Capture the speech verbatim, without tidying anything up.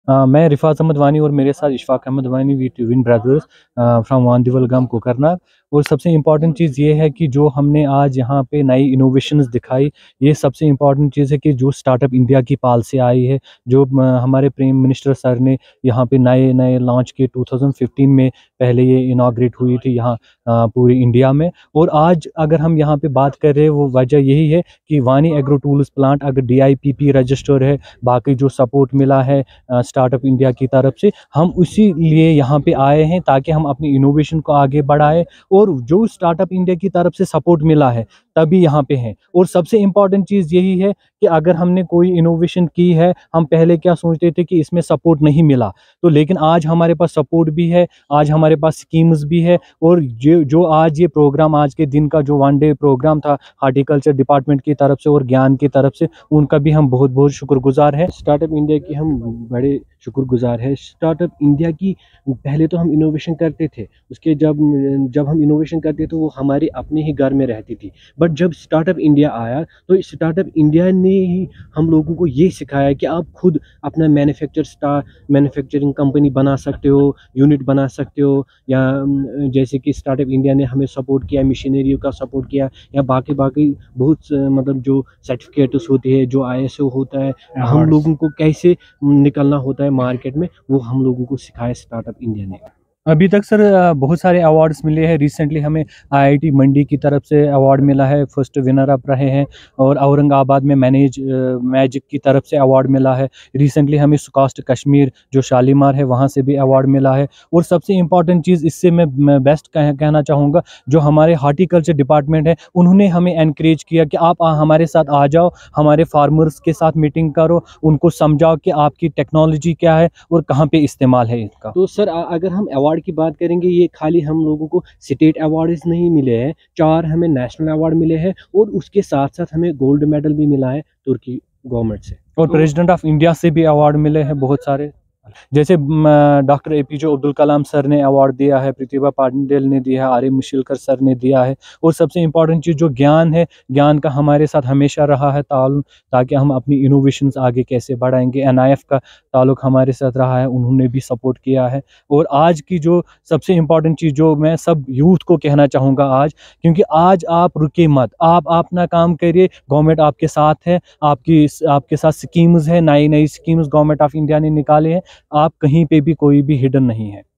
अ, मैं रिफ़ात अहमद वानी और मेरे साथ Ishfaq Ahmad Wani, we twin brothers from Wandiwal गांव कोकरनाग। और सबसे इम्पॉर्टेंट चीज़ ये है कि जो हमने आज यहाँ पे नई इनोवेशंस दिखाई, ये सबसे इम्पॉर्टेंट चीज़ है कि जो स्टार्टअप इंडिया की पॉलिसी आई है, जो म, हमारे प्राइम मिनिस्टर सर ने यहाँ पे नए नए लॉन्च किए टू थाउज़ेंड फ़िफ़्टीन में, पहले ये इनाग्रेट हुई थी यहाँ अ, पूरी इंडिया में। और आज अगर हम यहाँ पे बात कर रहे हैं, वो वजह यही है कि वानी एग्रो टूल्स प्लांट अगर D I P P register है, बाकी जो सपोर्ट मिला है स्टार्टअप इंडिया की तरफ से, हम उसी लिए यहाँ पे आए हैं ताकि हम अपनी इनोवेशन को आगे बढ़ाएं। और जो स्टार्टअप इंडिया की तरफ से सपोर्ट मिला है तभी यहाँ पे हैं। और सबसे इम्पॉर्टेंट चीज़ यही है कि अगर हमने कोई इनोवेशन की है, हम पहले क्या सोचते थे कि इसमें सपोर्ट नहीं मिला, तो लेकिन आज हमारे पास सपोर्ट भी है, आज हमारे पास स्कीम्स भी है। और जो जो आज ये प्रोग्राम, आज के दिन का जो वन डे प्रोग्राम था हार्टिकल्चर डिपार्टमेंट की तरफ से और ज्ञान की तरफ से, उनका भी हम बहुत बहुत शुक्रगुजार हैं। स्टार्टअप इंडिया की हम बड़े शुक्रगुजार हैं। स्टार्टअप इंडिया की पहले तो हम इनोवेशन करते थे, उसके जब जब हम इनोवेशन करते थे तो वो हमारे अपने ही घर में रहती थी। बट जब स्टार्टअप इंडिया आया तो स्टार्टअप इंडिया ने ही हम लोगों को ये सिखाया कि आप खुद अपना मैन्युफैक्चर स्टार मैन्युफैक्चरिंग कंपनी बना सकते हो, यूनिट बना सकते हो। या अम, जैसे कि स्टार्टअप इंडिया ने हमें सपोर्ट किया, मशीनरी का सपोर्ट किया, या बाकी बाकी बहुत अ, मतलब जो सर्टिफिकेट्स होते हैं, जो आई एस ओ होता है, हम लोगों को कैसे निकलना होता है मार्केट में, वो हम लोगों को सिखाया स्टार्टअप इंडिया ने। अभी तक सर अ, बहुत सारे अवार्ड्स मिले हैं। रिसेंटली हमें आई आई टी मंडी की तरफ से अवार्ड मिला है, फर्स्ट विनर अप रहे हैं। और औरंगाबाद में मैनेज मैजिक की तरफ से अवार्ड मिला है। रिसेंटली हमें सुकास्ट कश्मीर जो शालीमार है वहाँ से भी अवार्ड मिला है। और सबसे इम्पॉर्टेंट चीज़ इससे मैं, मैं बेस्ट कह, कहना चाहूँगा, जो हमारे हार्टिकल्चर डिपार्टमेंट है, उन्होंने हमें एनकरेज किया कि आप आ, हमारे साथ आ जाओ, हमारे फार्मर्स के साथ मीटिंग करो, उनको समझाओ कि आपकी टेक्नोलॉजी क्या है और कहाँ पे इस्तेमाल है इसका। तो सर अ- अगर हम अवार्ड की बात करेंगे, ये खाली हम लोगों को स्टेट अवार्ड्स नहीं मिले हैं, चार हमें नेशनल अवार्ड मिले हैं और उसके साथ साथ हमें गोल्ड मेडल भी मिला है तुर्की गवर्नमेंट से। और तो प्रेसिडेंट ऑफ इंडिया से भी अवार्ड मिले हैं बहुत सारे। जैसे doctor A P J Abdul Kalam sir ने अवार्ड दिया है, प्रतिभा पाटिल ने दिया है, आर ए मुशिलकर सर ने दिया है। और सबसे इम्पोर्टेंट चीज़ जो ज्ञान है, ज्ञान का हमारे साथ हमेशा रहा है ताल्लुक, ताकि हम अपनी इनोवेशंस आगे कैसे बढ़ाएंगे। एन आई एफ का ताल्लुक हमारे साथ रहा है, उन्होंने भी सपोर्ट किया है। और आज की जो सबसे इम्पोर्टेंट चीज़ जो मैं सब यूथ को कहना चाहूँगा आज, क्योंकि आज आप रुके मत, आप अपना काम करिए, गवर्नमेंट आपके साथ है, आपकी आपके साथ स्कीम्स है, नई नई स्कीम्स गवर्नमेंट ऑफ इंडिया ने निकाले हैं। आप कहीं पे भी, कोई भी हिडन नहीं है।